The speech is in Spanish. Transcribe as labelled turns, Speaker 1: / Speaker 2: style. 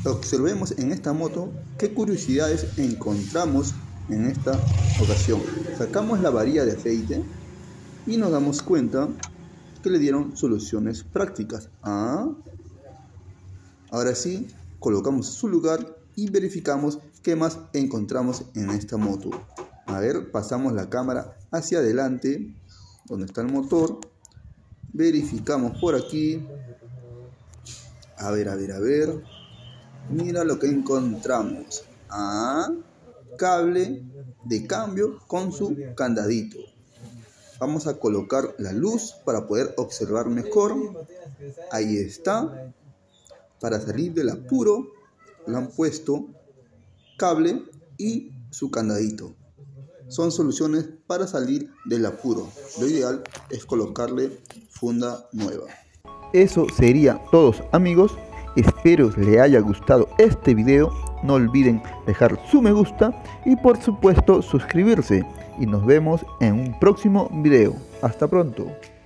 Speaker 1: observemos en esta moto qué curiosidades encontramos en esta ocasión. Sacamos la varilla de aceite y nos damos cuenta que le dieron soluciones prácticas. Ahora sí, colocamos su lugar y verificamos qué más encontramos en esta moto. A ver, pasamos la cámara hacia adelante, donde está el motor. Verificamos por aquí. A ver. Mira lo que encontramos. Cable de cambio con su candadito. Vamos a colocar la luz para poder observar mejor. Ahí está. Para salir del apuro, le han puesto cable y su candadito. Son soluciones para salir del apuro. Lo ideal es colocarle funda nueva. Eso sería todo, amigos. Espero les haya gustado este video. No olviden dejar su me gusta y por supuesto suscribirse. Y nos vemos en un próximo video. Hasta pronto.